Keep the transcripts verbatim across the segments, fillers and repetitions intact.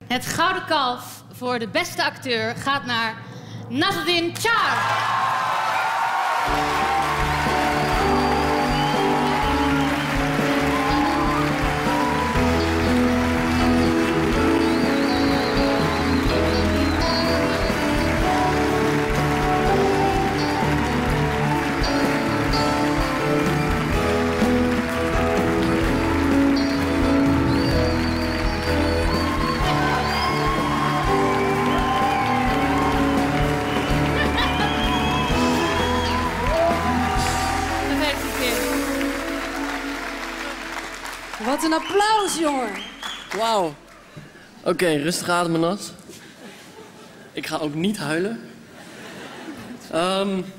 Het Gouden Kalf voor de beste acteur gaat naar Nazanin Char. Wat een applaus, jongen. Wauw. Oké, okay, rustig ademen, Nas. Ik ga ook niet huilen. Um...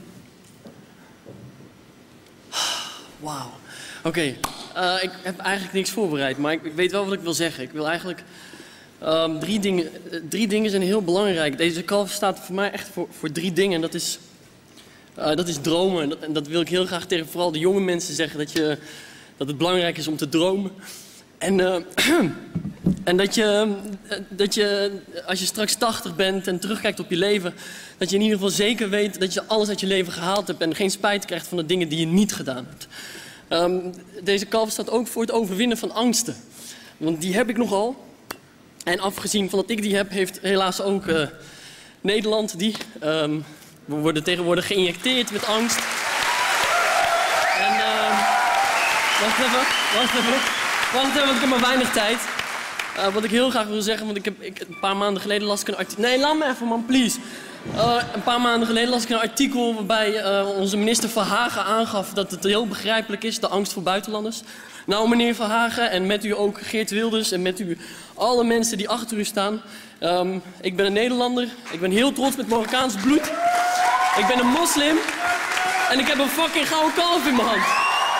Wauw. Oké, okay. uh, ik heb eigenlijk niks voorbereid, maar ik, ik weet wel wat ik wil zeggen. Ik wil eigenlijk... Um, drie, dingen, uh, drie dingen zijn heel belangrijk. Deze kalf staat voor mij echt voor, voor drie dingen. En dat is, uh, dat is dromen. En dat, en dat wil ik heel graag tegen vooral de jonge mensen zeggen. Dat je... Dat het belangrijk is om te dromen. En, uh, en dat, je, dat je, als je straks tachtig bent en terugkijkt op je leven... dat je in ieder geval zeker weet dat je alles uit je leven gehaald hebt... en geen spijt krijgt van de dingen die je niet gedaan hebt. Um, deze kalf staat ook voor het overwinnen van angsten. Want die heb ik nogal. En afgezien van dat ik die heb, heeft helaas ook uh, Nederland die. Um, we worden tegenwoordig geïnjecteerd met angst. En... Uh, Wacht even, wacht even, wacht even, want ik heb maar weinig tijd. Uh, wat ik heel graag wil zeggen, want ik heb ik, een paar maanden geleden las ik een artikel... Nee, laat me even, man, please. Uh, een paar maanden geleden las ik een artikel waarbij uh, onze minister Verhagen aangaf dat het heel begrijpelijk is, de angst voor buitenlanders. Nou, meneer Verhagen, en met u ook Geert Wilders en met u alle mensen die achter u staan. Um, ik ben een Nederlander, ik ben heel trots met Marokkaans bloed. Ik ben een moslim en ik heb een fucking gouden kalf in mijn hand.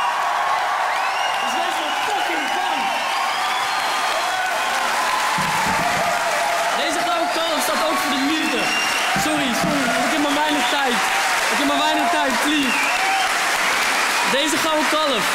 Sorry, sorry, ik heb maar weinig tijd. Ik heb maar weinig tijd, please. Deze gouden kalf.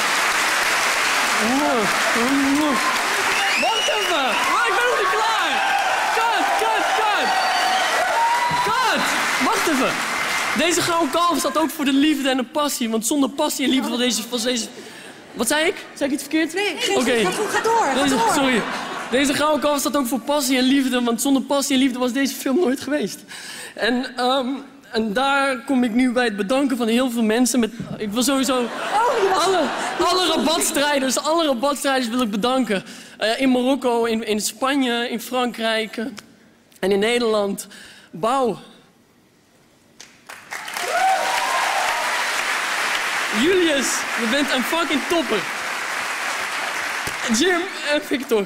Wacht even! Oh, ik ben nog niet klaar! Cut, cut, cut! Cut! Wacht even! Deze gouden kalf staat ook voor de liefde en de passie. Want zonder passie en liefde was deze... Was deze... Wat zei ik? Zei ik iets verkeerd? Nee, oké. Okay. Ga, ga door, ga deze, door. Sorry. Deze gouden kalf staat ook voor passie en liefde. Want zonder passie en liefde was deze film nooit geweest. En, um, en daar kom ik nu bij het bedanken van heel veel mensen. Met, ik wil sowieso oh, alle, alle rabatstrijders, alle rabatstrijders wil ik bedanken. Uh, in Marokko, in, in Spanje, in Frankrijk uh, en in Nederland. Bouw. Julius, je bent een fucking topper. Jim en Victor.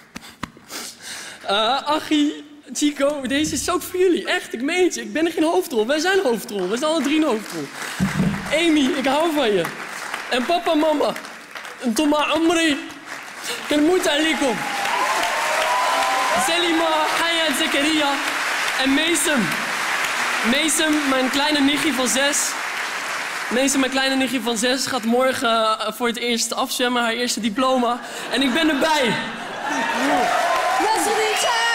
Uh, Achie. Chico, deze is ook voor jullie. Echt, ik meen het je. Ik ben er geen hoofdrol. Wij zijn hoofdrol. Wij zijn alle drie een hoofdrol. Amy, ik hou van je. En papa, mama. En Toma Amri. Ken moet alikum. Selima, Haya, Zakaria. En Mason. Mason, mijn kleine nichtje van zes. Mason, mijn kleine nichtje van zes, gaat morgen uh, voor het eerst afzwemmen. Haar eerste diploma. En ik ben erbij. Nazanin Char!